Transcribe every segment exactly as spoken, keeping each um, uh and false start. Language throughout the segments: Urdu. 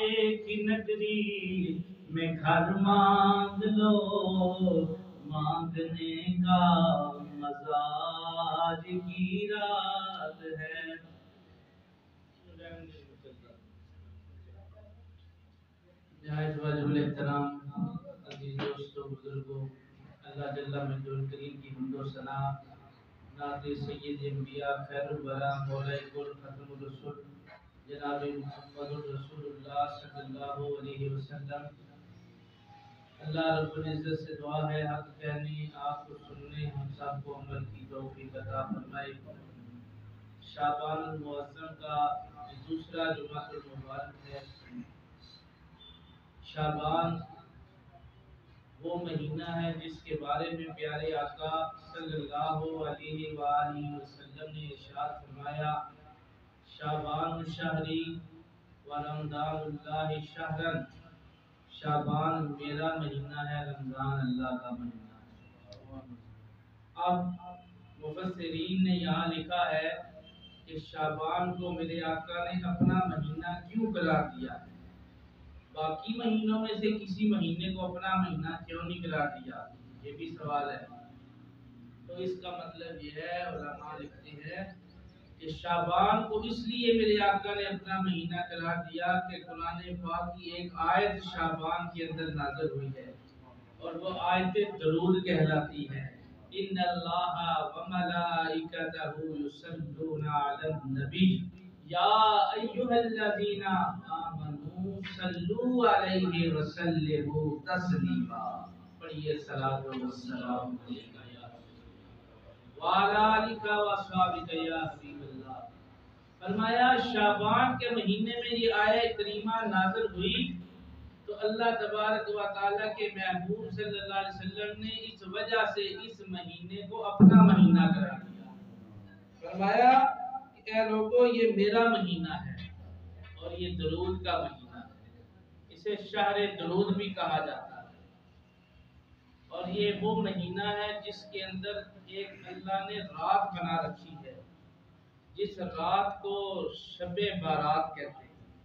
کی نگری میں گھر مانگ لو، مانگنے کا مزاج کی رات ہے۔ نہایت واجب الاحترام عزیز دوستو بزرگوں، اللہ جل مجدہ الکریم کی حمد و ثنا، نعت سید انبیاء خیر الورا مولا کل ختم الرسول جناب محمد رسول اللہ صلی اللہ علیہ وسلم۔ اللہ رب العزت سے دعا ہے حق کہنے، آپ کو سننے، ہم سب کو عمل کی توفیق عطا فرمائے۔ شعبان المعظم کا دوسرا جمعہ المبارک ہے۔ شعبان وہ مہینہ ہے جس کے بارے میں پیارے آقا صلی اللہ علیہ وآلہ وسلم نے ارشاد فرمایا، شعبان شہری و رمضان اللہ شہرن، شعبان میرا مہینہ ہے، رمضان اللہ کا مہینہ ہے۔ اب مفسرین نے یہاں لکھا ہے کہ شعبان کو میرے آقا نے اپنا مہینہ کیوں قرار دیا ہے؟ باقی مہینوں میں سے کسی مہینے کو اپنا مہینہ کیوں نہیں قرار دیا؟ یہ بھی سوال ہے۔ تو اس کا مطلب یہ ہے، علماء لکھتے ہیں کہ شعبان کو اس لیے میرے آقا نے اپنا مہینہ قرار دیا کہ قرآن پاک کی ایک آیت شعبان کے اندر نازل ہوئی ہے، اور وہ آیت درود کہلاتی ہے۔ ان اللہ وملائکتہ یصلون علی النبی یا ایھا الذین آمنوا صلوا علیہ وسلموا تسلیما۔ پڑھیے صلاۃ و سلام علیک یا وعلی آلک و اصحابک یا حبیب اللہ۔ فرمایا شعبان کے مہینے میں یہ آیت کریمہ نازل ہوئی تو اللہ تبارک و تعالیٰ کے محبوب صلی اللہ علیہ وسلم نے اس وجہ سے اس مہینے کو اپنا مہینہ قرار دیا۔ فرمایا کہ اے لوگوں، یہ میرا مہینہ ہے اور یہ درود کا مہینہ ہے، اسے شہر درود بھی کہا جاتا ہے، اور یہ وہ مہینہ ہے جس کے اندر ایک اللہ نے رات بنا رکھی ہے، جس رات کو شب بارات کہتے ہیں۔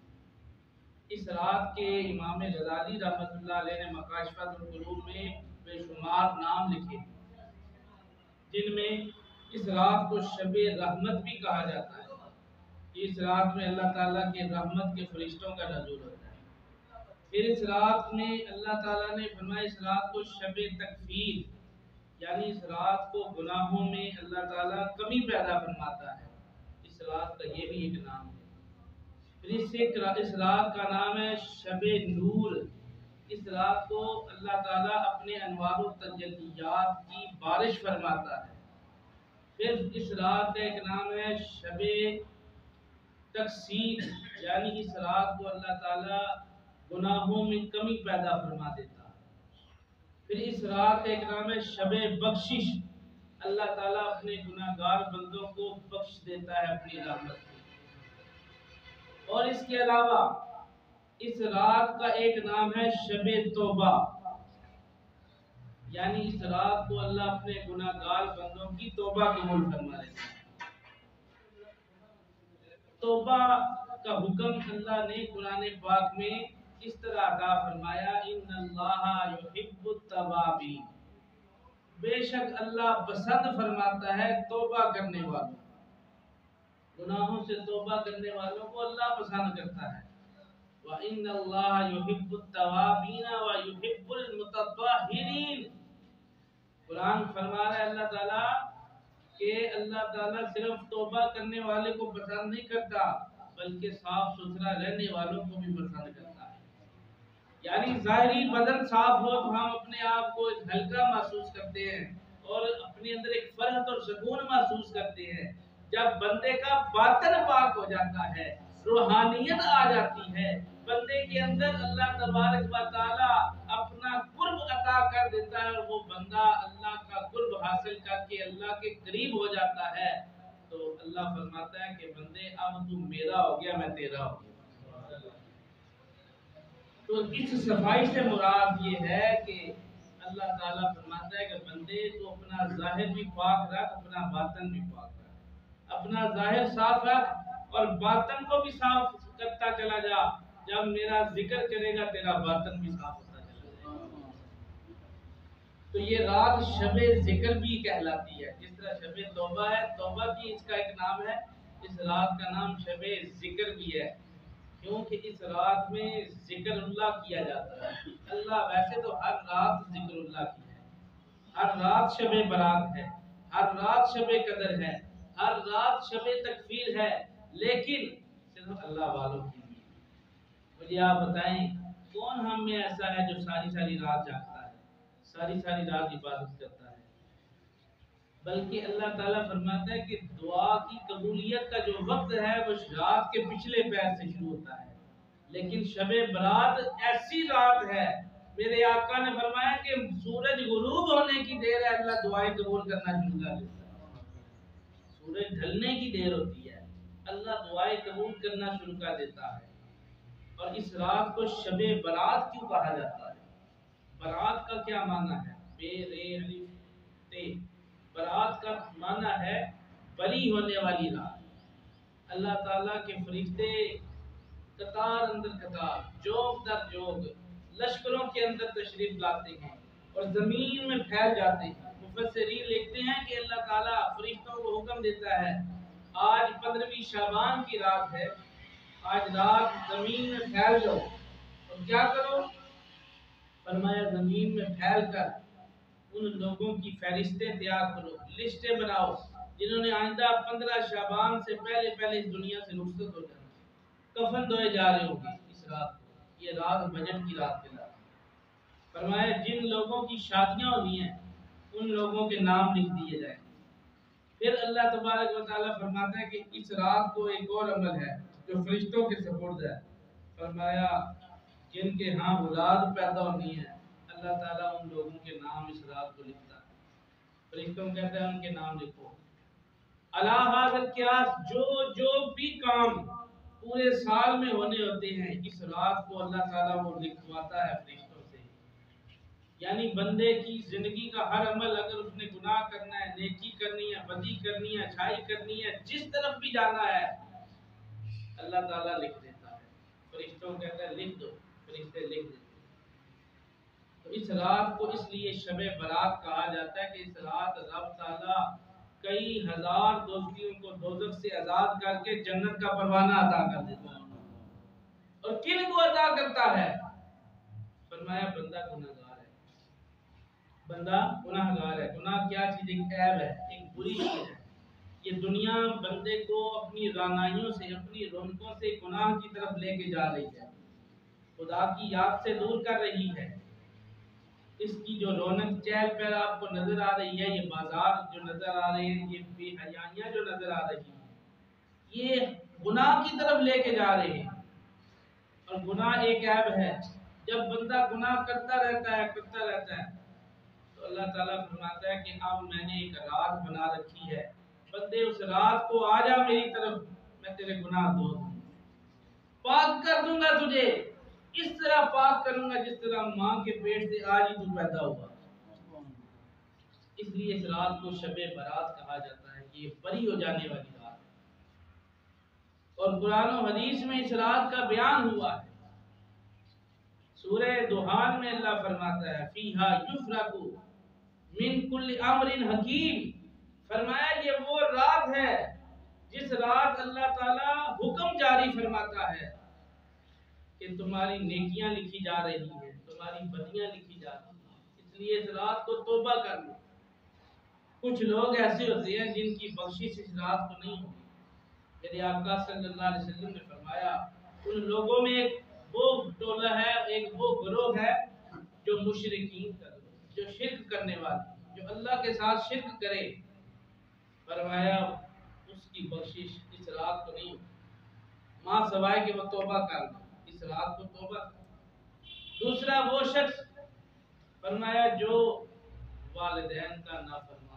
اس رات کے امام غزالی رحمۃ اللہ علیہ نے مکاشفۃ القلوب میں بے شمار نام لکھے، جن میں اس رات کو شب رحمت بھی کہا جاتا ہے۔ اس رات میں اللہ تعالیٰ کے رحمت کے فرشتوں کا نزول ہوتا ہے۔ پھر اس رات میں اللہ تعالیٰ نے فرمایا اس رات کو شب تکفیر، یعنی اس رات کو گناہوں میں اللہ تعالیٰ کمی پیدا فرماتا ہے، اس رات کا یہ بھی ایک نام ہے۔ پھر اس رات کا نام ہے شب نور، اس رات کو اللہ تعالیٰ اپنے انوار و تجلیات کی بارش فرماتا ہے۔ پھر اس رات کا ایک نام ہے شب تکسیر، یعنی اس رات کو اللہ تعالیٰ گناہوں میں کمی پیدا فرما دیتا ہے۔ پھر اس رات کا ایک نام ہے شب بخشش، اللہ تعالیٰ اپنے گناہگار بندوں کو بخش دیتا ہے اپنی رحمت سے۔ اور اس کے علاوہ اس رات کا ایک نام ہے شب توبہ، یعنی اس رات کو اللہ اپنے گناہگار بندوں کی توبہ قبول فرما لیتا ہے۔ توبہ کا حکم اللہ نے قرآن پاک میں اس طرح عطا فرمایا، ان اللہ یحب التوابین، بے شک اللہ پسند فرماتا ہے توبہ کرنے والوں، گناہوں سے توبہ کرنے والوں کو اللہ پسند کرتا ہے۔ وَإِنَّ اللَّهَ يُحِبُّ التَّوَّابِينَ وَيُحِبُّ الْمُتَطَّهِرِينَ۔ قرآن فرما رہا ہے اللہ تعالیٰ کہ اللہ تعالیٰ صرف توبہ کرنے والے کو پسند نہیں کرتا، بلکہ صاف ستھرا رہنے والوں کو بھی پسند کرتا ہے۔ یعنی ظاہری بدن صاف ہو تو ہم اپنے آپ کو ایک ہلکا محسوس کرتے ہیں اور اپنے اندر ایک فرحت اور سکون محسوس کرتے ہیں۔ جب بندے کا باطن پاک ہو جاتا ہے، روحانیت آ جاتی ہے، بندے کے اندر اللہ تبارک و تعالی اپنا قرب عطا کر دیتا ہے اور وہ بندہ اللہ کا قرب حاصل کر کے اللہ کے قریب ہو جاتا ہے، تو اللہ فرماتا ہے کہ بندے اب تو میرا ہو گیا، میں تیرا ہو گیا۔ تو اس صفائی سے مراد یہ ہے کہ اللہ تعالیٰ فرماتا ہے کہ بندے تو اپنا ظاہر بھی پاک رکھ، اپنا باطن بھی پاک رکھ، اپنا ظاہر صاف رکھ اور باطن کو بھی صاف کرتا چلا جا، جب میرا ذکر کرے گا تیرا باطن بھی صاف ہوتا چلا جائے گا۔ تو یہ رات شب ذکر بھی کہلاتی ہے، جس طرح شب توبہ ہے، توبہ بھی اس کا ایک نام ہے، اس رات کا نام شب ذکر بھی ہے، کیونکہ اس رات میں ذکر اللہ کیا جاتا ہے۔ اللہ ویسے تو ہر رات ذکر اللہ کی ہے، ہر رات شب برات ہے، ہر رات شب قدر ہے، ہر رات شب تکفیر ہے، لیکن صرف اللہ والوں کی بھی۔ مجھے آپ بتائیں کون ہم میں ایسا ہے جو ساری ساری رات جاگتا ہے، ساری ساری رات عبادت کرتا ہے؟ بلکہ اللہ تعالیٰ فرماتا ہے کہ دعا کی قبولیت کا جو وقت ہے وہ رات کے پچھلے پیر سے شروع ہوتا ہے، لیکن شب برات ایسی رات ہے، میرے آقا نے فرمایا کہ سورج غروب ہونے کی دیر ہے اللہ دعائیں قبول کرنا شروع کر دیتا ہے، سورج ڈھلنے کی دیر ہوتی ہے اللہ دعائیں قبول کرنا شروع کر دیتا ہے۔ اور اس رات کو شب برات کیوں کہا جاتا ہے؟ برات کا کیا معنی ہے؟ بے رے الف تے، برات کا معنی ہے بری ہونے والی رات۔ اللہ تعالیٰ کے فرشتے قطار اندر قطار، جوگ در جوگ، لشکروں کے اندر تشریف لاتے ہیں اور زمین میں پھیل جاتے ہیں۔ مفسرین لکھتے ہیں کہ اللہ تعالیٰ فرشتوں کو حکم دیتا ہے آج پندرہویں شعبان کی رات ہے، آج رات زمین میں پھیل جاؤ اور کیا کرو؟ فرمایا زمین میں پھیل کر ان لوگوں کی فہرستیں تیار کرو، لسٹیں بناؤ جنہوں نے آئندہ پندرہ شعبان سے پہلے پہلے اس دنیا سے رخصت ہو جانا، کفن دھوئے جا رہے ہوں گے اس رات کو، یہ رات بجٹ کی رات کے رات۔ فرمایا جن لوگوں کی شادیاں ہونی ہیں ان لوگوں کے نام لکھ دیے جائیں۔ پھر اللہ تبارک و تعالیٰ فرماتا ہے کہ اس رات کو ایک اور عمل ہے جو فرشتوں کے سپرد ہے۔ فرمایا جن کے ہاں اولاد پیدا ہونی ہے اللہ تعالیٰ ان لوگوں کے نام اس رات کو لکھتا ہے، فرشتوں کہتے ہیں ان کے نام لکھو۔ اللہ حاضر کیا جو جو بھی کام پورے سال میں ہونے ہوتے ہیں اس رات کو اللہ تعالیٰ وہ لکھواتا ہے فرشتوں سے۔ یعنی بندے کی زندگی کا ہر عمل، اگر اس نے گناہ کرنا ہے، نیکی کرنی ہے، بدی کرنی ہے، اچھائی کرنی ہے، جس طرف بھی جانا ہے اللہ تعالیٰ لکھ دیتا ہے، فرشتوں کہتا ہے لکھ دو، فرشتے لکھ دیتے ہیں۔ تو اس رات کو اس لیے شب برات کہا جاتا ہے کہ اس رات رب تعالیٰ کئی ہزار دوزخیوں کو دوزخ سے آزاد کر کے جنت کا پروانہ عطا کر دیتا ہے۔ اور کن کو عطا کرتا ہے؟ فرمایا بندہ گناہ گار ہے، بندہ گناہ گار ہے۔ گناہ کیا چیز؟ ایک عیب ہے، ایک بری چیز ہے۔ یہ دنیا بندے کو اپنی رعنائیوں سے، اپنی رونقوں سے گناہ کی طرف لے کے جا رہی ہے، خدا کی یاد سے دور کر رہی ہے۔ اس کی جو رونق چہل پہل آپ کو نظر آ رہی ہے، یہ بازار جو نظر آ رہے ہیں، یہ بے حیائیاں جو نظر آ رہی ہیں، یہ گناہ کی طرف لے کے جا رہے ہیں۔ اور گناہ ایک عیب ہے، جب بندہ گناہ کرتا رہتا ہے کرتا رہتا ہے تو اللہ تعالیٰ فرماتا ہے کہ اب میں نے ایک رات بنا رکھی ہے، بندے اس رات کو آ جا میری طرف، میں تیرے گناہ دھو دوں گا، پاک کر دوں گا تجھے، اس طرح پاک کروں گا جس طرح ماں کے پیٹ سے آج ہی تو پیدا ہوا۔ اس لیے اس رات کو شب برات کہا جاتا ہے کہ یہ بری ہو جانے والی رات ہے۔ اور قرآن و حدیث میں اس رات کا بیان ہوا ہے، سورہ دخان میں اللہ فرماتا ہے فیہا یفرق من کل امر حکیم، فرمایا یہ وہ رات ہے جس رات اللہ تعالیٰ حکم جاری فرماتا ہے کہ تمہاری نیکیاں لکھی جا رہی ہیں، تمہاری بدیاں لکھی جا رہی ہیں، اس لیے اس رات کو توبہ کر لو۔ کچھ لوگ ایسے ہوتے ہیں جن کی بخشش اس رات کو نہیں ہوتی۔ میرے آقا صلی اللہ علیہ وسلم نے فرمایا ان لوگوں میں ایک وہ ٹولہ ہے، ایک وہ گروہ ہے جو مشرکین کا گروہ، جو شرک کرنے والے، جو اللہ کے ساتھ شرک کرے، فرمایا اس کی بخشش اس رات کو نہیں ہوتی، ماں سوائے کہ وہ توبہ کر لے، اس رات کو توبہ کر۔ دوسرا وہ شخص فرمایا جو والدین کا نافرمان،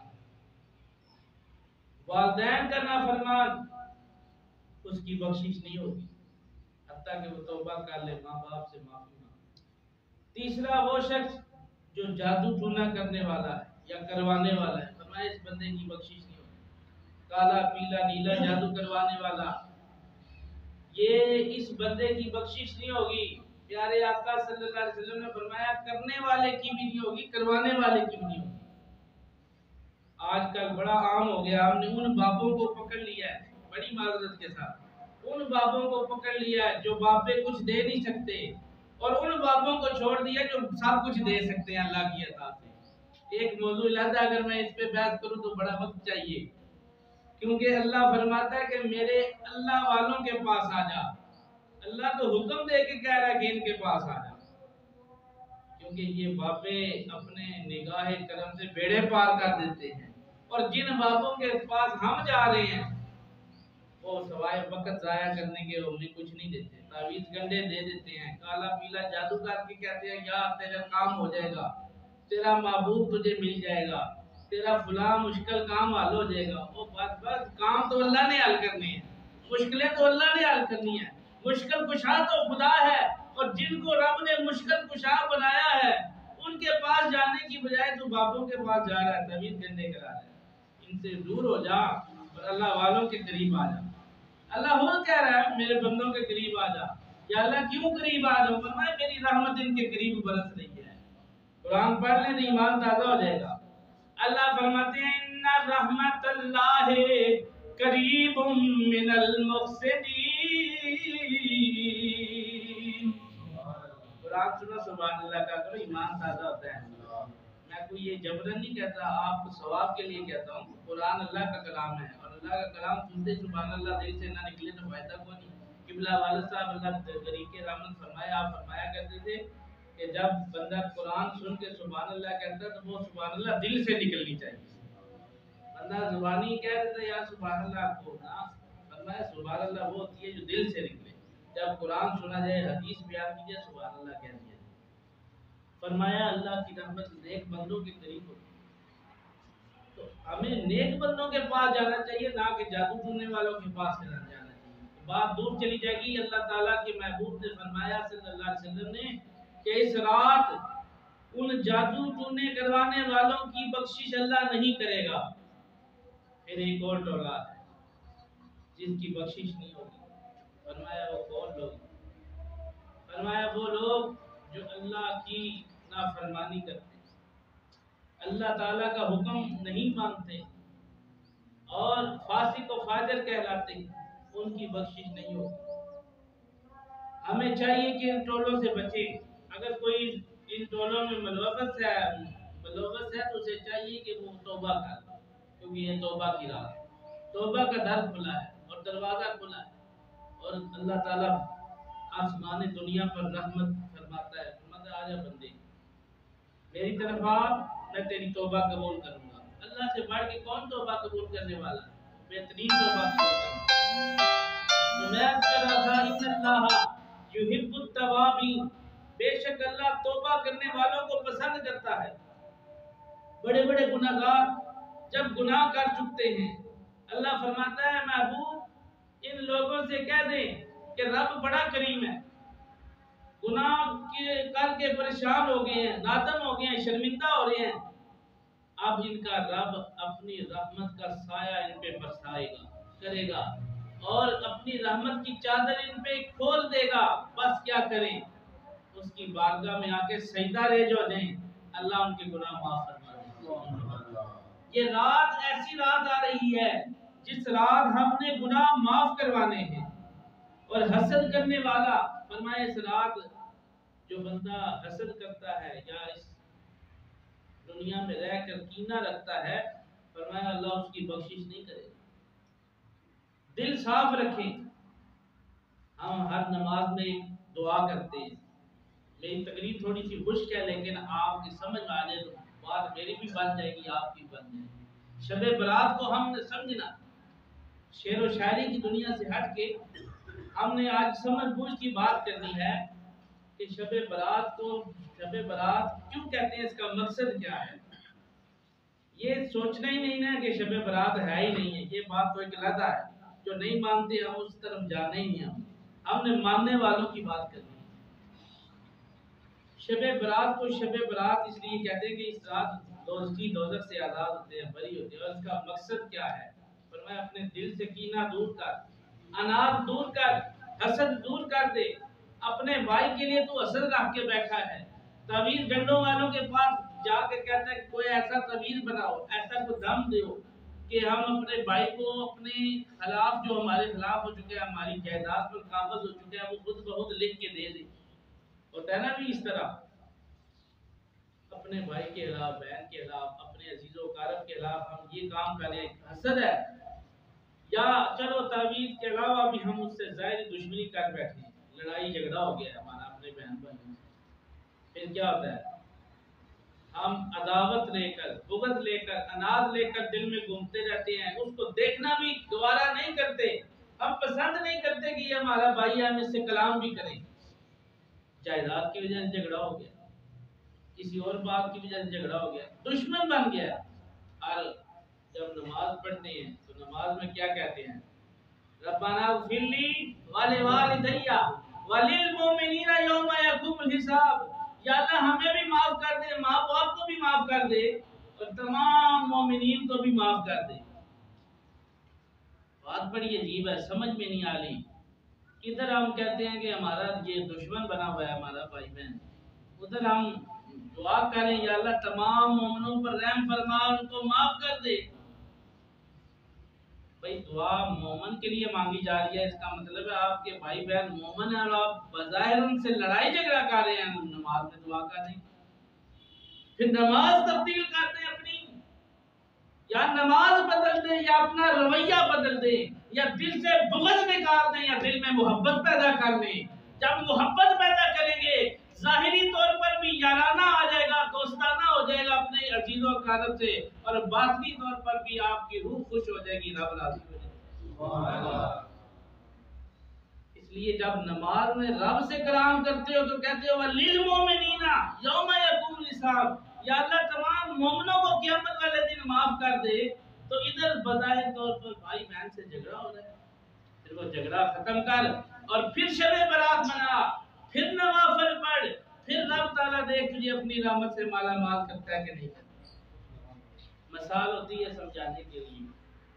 والدین کا نافرمان، اس کی بخشش نہیں ہوگی حتیٰ کہ وہ توبہ کر لے، ماں باپ سے معافی مانگے۔ تیسرا وہ شخص جو جادو ٹونا کرنے والا ہے یا کروانے والا ہے، فرمایا اس بندے کی بخشش نہیں ہوگی، کالا پیلا نیلا جادو کروانے والا یہ اس بندے کی بخشش نہیں ہوگی۔ پیارے آقا صلی اللہ علیہ وسلم نے فرمایا کرنے والے کی بھی نہیں ہوگی، کروانے والے کی بھی نہیں ہوگی۔ آج کل بڑا عام ہو گیا، ہم نے ان بابوں کو پکڑ لیا ہے، بڑی معذرت کے ساتھ ان بابوں کو پکڑ لیا ہے جو باپے کچھ دے نہیں سکتے، اور ان بابوں کو چھوڑ دیا جو سب کچھ دے سکتے ہیں اللہ کی عطا سے۔ ایک موضوع لہذا اگر میں اس پہ بحث کروں تو بڑا وقت چاہیے، کیونکہ اللہ فرماتا ہے کہ میرے اللہ والوں کے پاس آ جا۔ اللہ تو حکم دے کے کہہ رہا ہے کہ ان کے پاس آ جا، کیونکہ یہ باپے اپنے نگاہ کرم سے بیڑے پار کر دیتے ہیں، اور جن بابوں کے پاس ہم جا رہے ہیں وہ سوائے وقت ضائع کرنے کے ہمیں کچھ نہیں دیتے، تعویذ گنڈے دے دیتے ہیں، کالا پیلا جادو کر کے کہتے ہیں یا تیرا کام ہو جائے گا، تیرا محبوب تجھے مل جائے گا، تیرا فلاں مشکل کام حل ہو جائے گا۔ وہ بس بس کام تو اللہ نے حل کرنے ہیں، مشکلیں تو اللہ نے حل کرنی ہیں، مشکل کشا تو خدا ہے، اور جن کو رب نے مشکل کشا بنایا ہے ان کے پاس جانے کی بجائے تو بابوں کے پاس جا رہا ہے، تعویذ گنڈے کرا رہا ہے۔ ان سے دور ہو جا اور اللہ والوں کے قریب آ جا۔ اللہ خود کہہ رہا ہے میرے بندوں کے قریب آ جا۔ یا اللہ کیوں قریب آ جاؤں؟ فرمایا میری رحمت ان کے قریب برس رہی ہے۔ قرآن پڑھ لیں تو ایمان تازہ ہو جائے گا۔ اللہ فرماتے ہیں ان رحمت اللہ قریب من المحسنین۔ قرآن سنو سبحان اللہ کا کرو، ایمان تازہ ہوتا ہے۔ میں کوئی یہ جبرن نہیں کہتا، آپ کو ثواب کے لیے کہتا ہوں۔ قرآن اللہ کا کلام ہے، اور اللہ کا کلام سنتے سبحان اللہ دل سے نہ نکلے تو فائدہ کوئی نہیں۔ قبلہ والد صاحب اللہ طریق کے رحمت فرمایا، آپ فرمایا کرتے تھے کہ جب بندہ قرآن سن کے سبحان اللہ کہتا ہے تو وہ سبحان اللہ دل سے نکلنی چاہیے۔ بندہ زبانی کہہ دیتا ہے یا سبحان اللہ کو نا، فرمایا سبحان اللہ وہ ہوتی ہے جو دل سے نکلے۔ جب قرآن سنا جائے، حدیث بیان کی جائے، سبحان اللہ کہہ دیا۔ فرمایا اللہ کی رحمت نیک بندوں کے قریب ہوتی ہے، تو ہمیں نیک بندوں کے پاس جانا چاہیے، نہ کہ جادو ٹونے والوں کے پاس جانا چاہیے۔ بات دور چلی جائے گی۔ اللہ تعالیٰ کے محبوب نے فرمایا صلی اللہ علیہ وسلم نے کہ اس رات ان جادو ٹونے کروانے والوں کی بخشش اللہ نہیں کرے گا۔ پھر ایک اور ٹولہ ہے جس کی بخشش نہیں ہوگی۔ فرمایا وہ کون لوگ؟ فرمایا وہ لوگ جو اللہ کی نافرمانی کرتے ہیں، اللہ تعالیٰ کا حکم نہیں مانتے اور فاسق و فاجر کہلاتے ہیں، ان کی بخشش نہیں ہوگی۔ ہمیں چاہیے کہ ان ٹولوں سے بچیں۔ اگر کوئی ان ٹولوں میں ملوث ہے ملوث ہے تو اسے چاہیے کہ وہ توبہ کر، کیونکہ یہ توبہ کی راہ ہے۔ توبہ کا در کھلا ہے اور دروازہ کھلا ہے، اور اللہ تعالیٰ آسمان دنیا پر رحمت فرماتا ہے، فرماتا ہے آجا بندے میری طرف آ، میں تیری توبہ قبول کروں گا۔ اللہ سے بڑھ کے کون توبہ قبول کرنے والا ہے؟ بہترین توبہ قبول کرنا۔ تو میں کہہ رہا تھا ان اللہ یحب التوابین، بے شک اللہ توبہ کرنے والوں کو پسند کرتا ہے۔ بڑے بڑے گناہگار جب گناہ کر چکتے ہیں، اللہ فرماتا ہے محبوب ان لوگوں سے کہہ دیں کہ رب بڑا کریم ہے، گناہ کے کر کے پریشان ہو گئے ہیں، نادم ہو گئے ہیں، شرمندہ ہو رہے ہیں، اب ان کا رب اپنی رحمت کا سایہ ان پہ برسائے گا کرے گا، اور اپنی رحمت کی چادر ان پہ کھول دے گا۔ بس کیا کریں؟ اس کی بارگاہ میں آ کے سجدہ ریز ہو جائیں، اللہ ان کے گناہ معاف فرما دے۔ یہ رات ایسی رات آ رہی ہے جس رات ہم نے گناہ معاف کروانے ہیں، اور حسد کرنے والا فرمایا اس رات جو بندہ حسد کرتا ہے یا اس دنیا میں رہ کر کینہ رکھتا ہے، فرمایا اللہ اس کی بخشش نہیں کرے گا۔ دل صاف رکھیں۔ ہم ہر نماز میں ایک دعا کرتے ہیں، میری تقریر تھوڑی سی خشک ہے لیکن آپ کی سمجھ میں آ جائے تو بات میری بھی بن جائے گی، آپ کی بن جائے گی۔ شب برات کو ہم نے سمجھنا، شعر و شاعری کی دنیا سے ہٹ کے ہم نے آج سمجھ بوجھ کی بات کرنی ہے کہ شب برات کو شب برات کیوں کہتے ہیں، اس کا مقصد کیا ہے۔ یہ سوچنا ہی نہیں ہے کہ شب برات ہے ہی نہیں ہے، یہ بات تو ایک علیحدہ ہے، جو نہیں مانتے ہم اس طرف جانے ہی نہیں، ہم ہم نے ماننے والوں کی بات کرنی ہے۔ شب برات کو شب برات اس لیے کہتے ہیں کہ اس رات دوزخی دوزخ سے آزاد ہوتے ہیں، بری ہوتے ہیں، اور اس کا مقصد کیا ہے؟ فرمایا اپنے دل سے کینہ دور کر، انات دور کر، حسد دور کر دے. اپنے بھائی کے لیے تو حسد رکھ کے بیٹھا ہے. تعویذ گنڈوں والوں کے پاس جا کے کہتا ہے کوئی ایسا تعویذ بناؤ, ایسا کوئی دم دو کہ ہم اپنے بھائی کو اپنے خلاف, جو ہمارے خلاف ہو چکے ہیں, ہماری جائیداد پر قابض ہو چکے ہیں, وہ خود بخود لکھ کے دے دے. ہوتا ہے نا بھی اس طرح. اپنے بھائی کے خلاف, بہن کے خلاف, اپنے عزیز و اقارب کے خلاف ہم یہ کام کریں, حسد ہے. یا چلو تعویذ کے علاوہ بھی ہم اس سے ظاہری دشمنی کر بیٹھے ہیں, لڑائی جھگڑا ہو گیا ہے ہمارا اپنے بہن بھائیوں سے. پھر کیا ہوتا ہے, ہم عداوت لے کر, بغض لے کر, اناد لے کر دل میں گھومتے رہتے ہیں. اس کو دیکھنا بھی دوبارہ نہیں کرتے. ہم پسند نہیں کرتے کہ یہ ہمارا بھائی ہے, ہم اس سے کلام بھی کریں. جائیداد کی وجہ سے جھگڑا ہو گیا, کسی اور بات کی وجہ سے جھگڑا ہو گیا, دشمن بن گیا. اور جب نماز پڑھتے ہیں تو نماز میں کیا کہتے ہیں, ربنا اغفر لی ولوالدی وللمؤمنین یوم یقوم الحساب. یا اللہ ہمیں بھی معاف کر دے, ماں باپ کو بھی معاف کر دے, اور تمام مومنین کو بھی معاف کر دے. بات بڑی عجیب ہے, سمجھ میں نہیں آ رہی. ادھر ہم کہتے ہیں کہ ہمارا یہ دشمن بنا ہوا ہے ہمارا بھائی بہن, ادھر ہم دعا کریں یا اللہ تمام مومنوں پر رحم فرما, ان کو معاف کر دے. بھئی دعا مومن کے لیے مانگی جا رہی ہے, اس کا مطلب ہے آپ کے بھائی بہن مومن ہیں اور آپ بظاہر ان سے لڑائی جھگڑا کر رہے ہیں. نماز میں دعا کر دیں, پھر نماز تبدیل کر دیں اپنی, یا نماز بدل دیں, یا اپنا رویہ بدل دیں, یا دل سے بغض نکال دیں, یا دل میں محبت پیدا کر لیں. جب محبت پیدا کریں گے ظاہری طور پر بھی یارانہ آ جائے گا, دوستانہ ہو جائے گا اپنے عزیز و اقارب سے, اور باطنی طور پر بھی آپ کی روح خوش ہو جائے گی, رب راضی ہو جائے گا. اس لیے جب نماز میں رب سے کلام کرتے ہو تو کہتے ہو للمؤمنین یوم یقوم الحساب, یا اللہ تمام مومنوں کو قیامت والے دن معاف کر دے. تو ادھر بظاہر طور پر بھائی بہن سے جھگڑا ہو رہا ہے, پھر وہ جھگڑا ختم کر اور پھر شب برات منا, پھر نوافل پڑھ, پھر رب تعالیٰ دیکھ تجھے اپنی رحمت سے مالا مال کرتا ہے کہ نہیں کرتا. مثال ہوتی ہے سمجھانے کے لیے.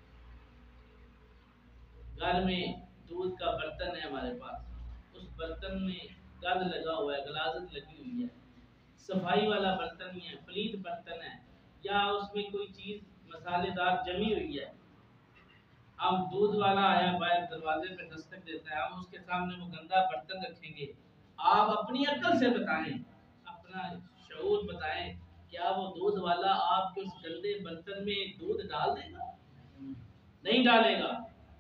گھر میں دودھ کا برتن ہے ہمارے پاس, اس برتن میں گند لگا ہوا ہے, غلاظت لگی ہوئی ہے, صفائی والا برتن نہیں ہے, پلیت برتن ہے, یا اس میں کوئی چیز مسالے دار جمی ہوئی ہے. ہم دودھ والا آیا باہر دروازے پہ دستک دیتا ہے, ہم اس کے سامنے وہ گندا برتن رکھیں گے. آپ اپنی عقل سے بتائیں, اپنا شعور بتائیں, کیا وہ دودھ والا آپ کے اس گندے برتن میں دودھ ڈال دے گا؟ نہیں ڈالے گا.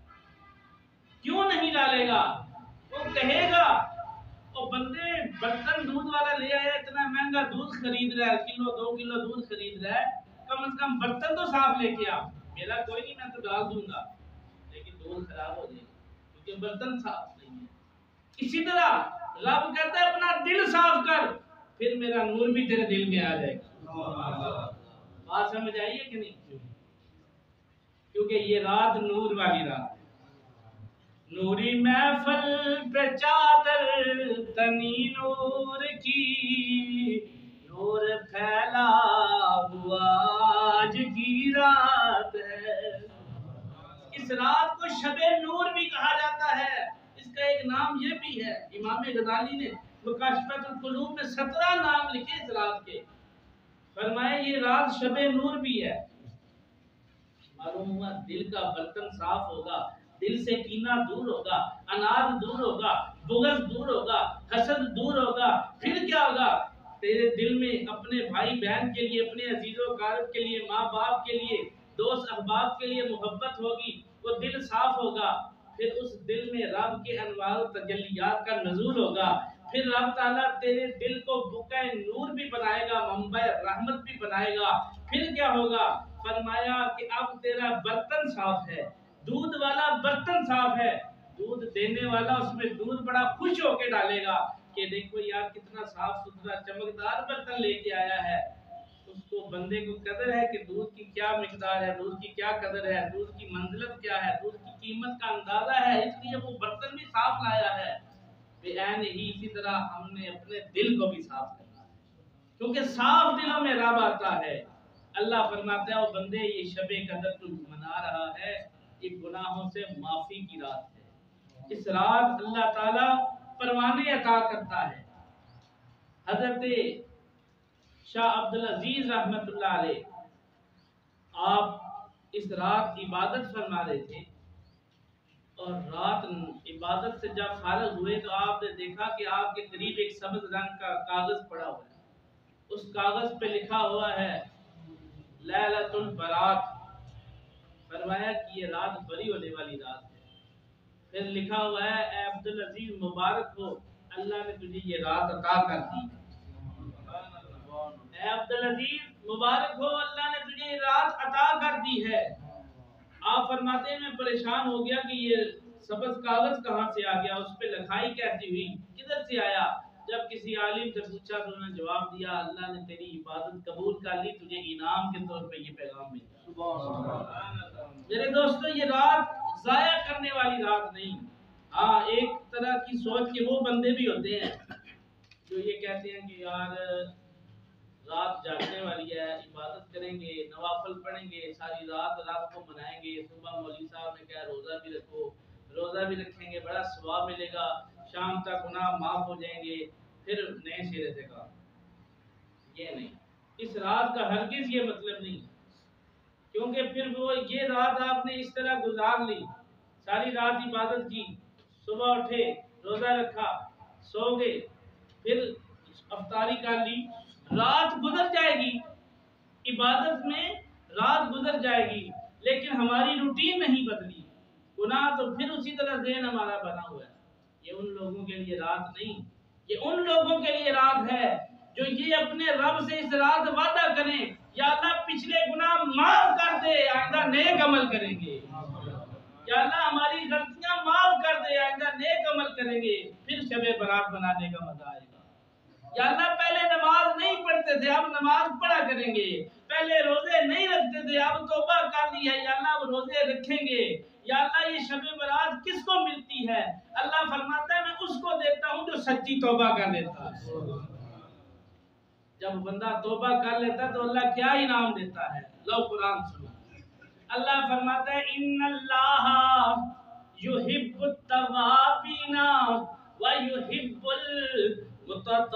کیوں نہیں ڈالے گا؟ وہ کہے گا وہ بندے برتن دودھ والا لے آیا, اتنا مہنگا دودھ خرید رہا ہے, کلو دو کلو دودھ خرید رہا ہے, کم از کم برتن تو صاف لے کے آ. میرا کوئی نہیں, میں تو ڈال دوں گا, لیکن دودھ خراب ہو جائے گا کیونکہ برتن صاف نہیں ہے. اسی طرح رب کہتا ہے اپنا دل صاف کر, پھر میرا نور بھی تیرے دل میں آ جائے گا. بات سمجھ آئی ہے کہ نہیں؟ کیونکہ یہ رات نور والی رات ہے. نوری محفل پہ چادر تنی نور کی, نور پھیلا ہوا آج کی رات ہے. اس رات کو شب نور بھی کہا جاتا ہے. اس کا ایک نام یہ بھی ہے, امام غزالی نے مکاشفۃ القلوب میں سترہ نام لکھے اس رات کے, فرمایا یہ رات شب نور بھی ہے. معلوم ہوا دل کا برتن صاف ہوگا, دل سے کینہ دور ہوگا, اناد دور ہوگا, بغض دور ہوگا, حسد دور ہوگا. پھر کیا ہوگا؟ تیرے دل میں اپنے بھائی بہن کے لیے, اپنے عزیز و اقارب کے لیے, ماں باپ کے لیے, دوست احباب کے لیے محبت ہوگی, وہ دل صاف ہوگا. پھر اس دل میں رب کے انوار و تجلیات کا نزول ہوگا. پھر رب تعالیٰ تیرے دل کو بقع نور بھی بنائے گا, منبع رحمت بھی بنائے گا. پھر کیا ہوگا؟ فرمایا کہ اب تیرا برتن صاف ہے, دودھ والا برتن صاف ہے, دودھ دینے والا اس میں دودھ بڑا خوش ہو کے ڈالے گا کہ دیکھو یار کتنا صاف ستھرا چمکدار برتن لے کے آیا ہے. اس کو بندے کو قدر ہے کہ دودھ کی کیا مقدار ہے, دودھ کی کیا قدر ہے, دودھ کی منزلت کیا ہے, دودھ کی قیمت کا اندازہ ہے, اس لیے وہ برتن بھی صاف لایا ہے. بے عین ہی اسی طرح ہم نے اپنے دل کو بھی صاف کرنا ہے, کیونکہ صاف دلوں میں رب آتا ہے. اللہ فرماتا ہے وہ بندے یہ شب قدر تو منا رہا ہے, یہ گناہوں سے معافی کی رات ہے. اس رات اللہ تعالیٰ پروانے عطا کرتا ہے۔ حضرت شاہ عبدالعزیز رحمت اللہ علیہ آپ اس رات عبادت فرما رہے تھے، اور رات عبادت سے جب فارغ ہوئے تو آپ نے دیکھا کہ آپ کے قریب ایک سبز رنگ کا کاغذ پڑا ہوا ہے۔ اس کاغذ پہ لکھا ہوا ہے لیلۃ البرات، فرمایا کہ یہ رات بری ہونے والی رات ہے۔ پھر لکھا ہوا ہے اے عبدالعزیز مبارک ہو، اللہ نے تجھے یہ رات عطا کر دی۔ اے عبدالعزیز مبارک ہو، اللہ نے تجھے یہ رات عطا کر دی ہے۔ آپ فرماتے ہیں میں پریشان ہو گیا کہ یہ سبز کاغذ کہاں سے آ گیا، اس پہ لکھائی کیسی ہوئی، کدھر سے آیا؟ جب کسی عالم سے پوچھا تو انہوں نے جواب دیا اللہ نے تیری عبادت قبول کر لی، تجھے انعام کے طور پہ یہ پیغام ملا۔ میرے دوستو یہ رات ضائع کرنے والی رات نہیں۔ ہاں ایک طرح کی سوچ کے وہ بندے بھی ہوتے ہیں جو یہ کہتے ہیں کہ یار رات جاگنے والی ہے، عبادت کریں گے، نوافل پڑھیں گے، ساری رات رات کو منائیں گے، صبح مولوی صاحب نے کہا روزہ بھی رکھو، روزہ بھی رکھیں گے بڑا ثواب ملے گا، شام تک گناہ معاف ہو جائیں گے، پھر نئے سرے سے کام۔ یہ نہیں، اس رات کا ہرگز یہ مطلب نہیں، کیونکہ پھر وہ یہ رات آپ نے اس طرح گزار لی، ساری رات عبادت کی، صبح اٹھے روزہ رکھا، سو گئے، پھر افطاری کر لی، رات گزر جائے گی، عبادت میں رات گزر جائے گی، لیکن ہماری روٹین نہیں بدلی، گناہ تو پھر اسی طرح ذہن ہمارا بنا ہوا ہے۔ یہ ان لوگوں کے لیے رات نہیں، یہ ان لوگوں کے لیے رات ہے جو یہ اپنے رب سے اس رات وعدہ کریں یا اللہ پچھلے گناہ معاف کر دے، آئندہ نیک عمل کریں گے، یا اللہ ہماری غلطیاں معاف کر دے، آئندہ نیک عمل کریں گے، پھر شب برات بنانے کا مزہ آئے گا۔ یا اللہ پہلے نماز نہیں پڑھتے تھے اب نماز پڑھا کریں گے، پہلے روزے نہیں رکھتے تھے اب توبہ کر لی ہے، یا اللہ اب روزے رکھیں گے۔ یا اللہ یہ شب برات کس کو ملتی ہے؟ اللہ فرماتا ہے میں اس کو دیتا ہوں جو سچی توبہ کر لیتا ہے۔ جب بندہ توبہ کر لیتا ہے تو اللہ کیا انعام دیتا ہے؟ لو قرآن سنو، اللہ فرماتا ہے ان اللہ یحب التوابین ویحب المتطہرین،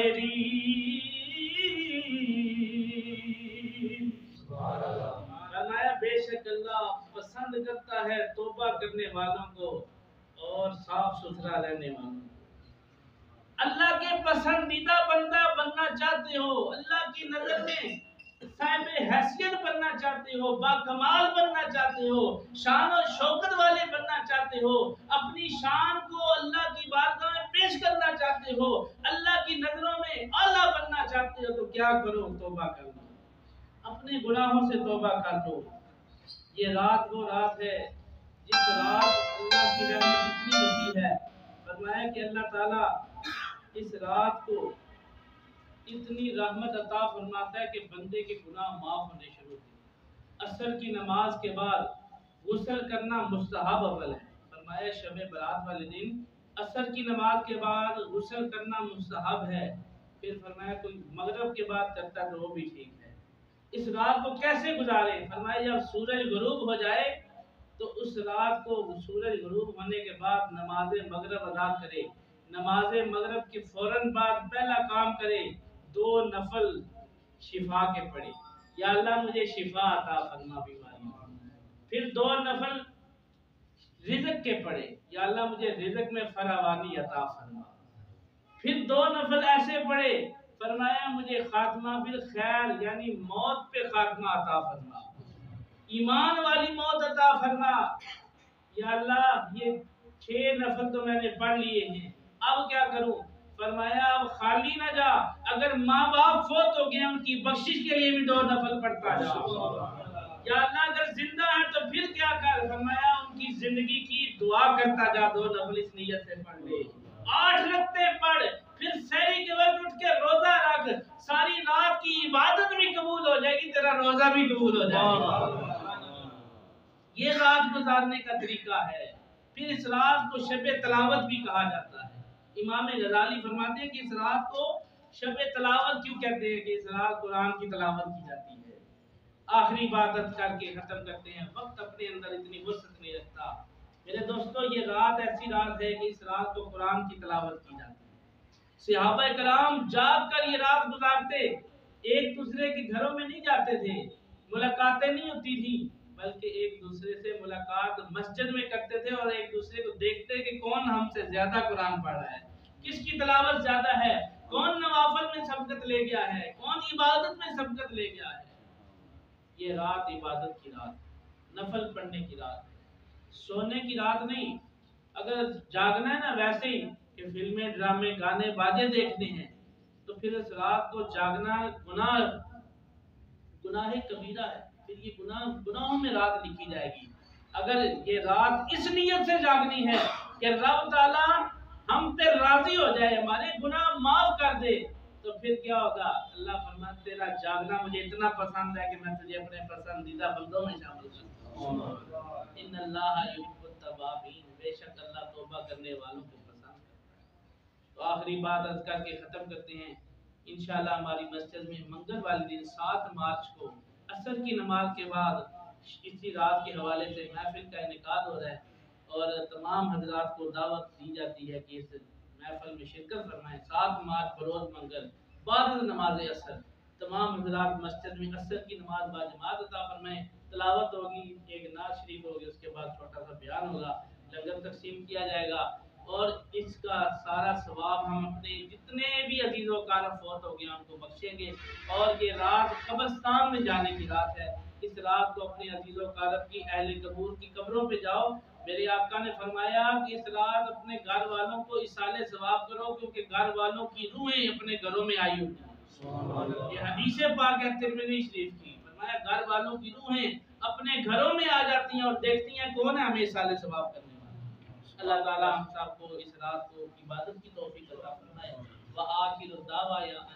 فرمایا بے شک اللہ پسند کرتا ہے توبہ کرنے والوں کو اور صاف ستھرا رہنے والوں کو۔ اللہ کے پسندیدہ بندہ بننا چاہتے ہو، اللہ کی نظر میں صاحب حیثیت بننا چاہتے ہو، با کمال بننا چاہتے ہو، شان و شوکت والے بننا چاہتے ہو، اپنی شان کو اللہ کی بارگاہ میں پیش کرنا چاہتے ہو، اللہ کی نظروں میں اعلیٰ بننا چاہتے ہو، تو کیا کرو؟ توبہ کر لو، اپنے گناہوں سے توبہ کر لو۔ یہ رات وہ رات ہے جس رات اللہ کی رحمت اتنی وسیع ہے، فرمایا کہ اللہ تعالیٰ اس رات کو اتنی رحمت عطا فرماتا ہے کہ بندے کے گناہ معاف ہونے شروع ہوتے ہیں۔ عصر کی نماز کے بعد غسل کرنا مستحب عمل ہے، فرمایا شب برات والے دن عصر کی نماز کے بعد غسل کرنا مستحب ہے، پھر فرمایا کوئی مغرب کے بعد کرتا تو وہ بھی ٹھیک ہے۔ اس رات کو کیسے گزارے؟ فرمایا جب سورج غروب ہو جائے تو اس رات کو سورج غروب ہونے کے بعد نماز مغرب ادا کرے، نماز مغرب کے فوراً بعد پہلا کام کرے دو نفل شفا کے پڑھے، یا اللہ مجھے شفا عطا فرما بیماری، پھر دو نفل رزق کے پڑھے، یا اللہ مجھے رزق میں فراوانی عطا فرما، پھر دو نفل ایسے پڑھے فرمایا مجھے خاتمہ بالخیر یعنی موت پہ خاتمہ عطا فرما، ایمان والی موت عطا فرما۔ یا اللہ یہ چھ نفل تو میں نے پڑھ لیے ہیں، اب کیا کروں؟ فرمایا اب خالی نہ جا، اگر ماں باپ فوت ہو گئے ان کی بخشش کے لیے بھی دو نفل پڑھتا جا، یا اللہ اگر زندہ ہیں تو پھر کیا کر؟ فرمایا ان کی زندگی کی دعا کرتا جا، دو نفل اس نیت سے پڑھ لے، آٹھ رکعتیں پڑھ، پھر سحری کے وقت اٹھ کے روزہ رکھ، ساری رات کی عبادت بھی قبول ہو جائے گی، تیرا روزہ بھی قبول ہو جائے گا۔ یہ رات گزارنے کا طریقہ ہے۔ پھر اس رات کو شب تلاوت بھی کہا جاتا ہے۔ امام غزالی فرماتے ہیں کہ اس رات کو شب تلاوت کیوں کہتے ہیں؟ کہ اس رات قرآن کی تلاوت کی جاتی ہے، آخری عبادت کر کے ختم کرتے ہیں، وقت اپنے اندر اتنی وسعت نہیں رکھتا، میرے دوستو یہ رات ایسی رات ہے کہ اس رات کو قرآن کی تلاوت کی جاتی ہے۔ صحابہ کرام جاگ کر یہ رات گزارتے، ایک دوسرے کے گھروں میں نہیں جاتے تھے، ملاقاتیں نہیں ہوتی تھی، بلکہ ایک دوسرے سے ملاقات مسجد میں کرتے تھے اور ایک دوسرے کو دیکھتے کہ کون ہم سے زیادہ قرآن پڑھ رہا ہے، کس کی تلاوت زیادہ ہے، کون نوافل میں سبقت لے گیا ہے، کون عبادت میں سبقت لے گیا ہے۔ یہ رات عبادت کی رات، نفل پڑھنے کی رات، سونے کی رات نہیں۔ اگر جاگنا ہے نا ویسے ہی کہ فلمیں ڈرامے گانے باجے دیکھنے ہیں تو پھر اس رات کو جاگنا گناہ گناہ کبیرہ ہے، پھر یہ گناہ گناہوں میں رات لکھی جائے گی۔ اگر یہ رات اس نیت سے جاگنی ہے کہ رب تعالیٰ ہم پہ راضی ہو جائے، ہمارے گناہ معاف کر دے، تو پھر کیا ہوگا؟ اللہ فرماتا تیرا جاگنا مجھے اتنا پسند ہے کہ میں تجھے اپنے پسندیدہ بندوں میں شامل کرتا ہوں۔ ان اللہ یحب التوابین، بے شک اللہ توبہ کرنے والوں کو پسند کرتا ہے۔ تو آخری بات عرض کر کے ختم کرتے ہیں۔ انشاءاللہ ہماری مسجد میں منگل والے دن سات مارچ کو عصر کی نماز کے بعد اسی رات کے حوالے سے محفل کا انعقاد ہو رہا ہے اور تمام حضرات کو دعوت دی جاتی ہے کہ اس محفل میں شرکت فرمائیں۔ سات مارچ بروز منگل بعد نماز عصر تمام حضرات مسجد میں عصر کی نماز باجماعت عطا فرمائیں۔ تلاوت ہوگی، ایک نعت شریف ہوگی، اس کے بعد چھوٹا سا بیان ہوگا، لنگر تقسیم کیا جائے گا اور اس کا سارا ثواب ہم اپنے جتنے بھی عزیز و اقارب فوت ہو گئے ان کو بخشیں گے۔ اور یہ رات قبرستان میں جانے کی رات ہے، اس رات کو اپنے عزیز و اقارب کی اہل قبور کی قبروں پہ جاؤ۔ میرے آقا نے فرمایا کہ اس رات اپنے گھر والوں کو اصالے ثواب کرو کیونکہ گھر والوں کی روحیں اپنے گھروں میں آئی ہوتی ہیں۔ یہ حدیث پاک ہے ترمذی شریف کی، فرمایا گھر والوں کی روحیں اپنے گھروں میں آ جاتی ہیں اور دیکھتی ہیں کون ہے ہمیں اصالے ثواب کرنے والا۔ اللہ تعالی ہم سب کو اس رات کو عبادت کی توفیق عطا فرمائے۔ وآخر الدعوانا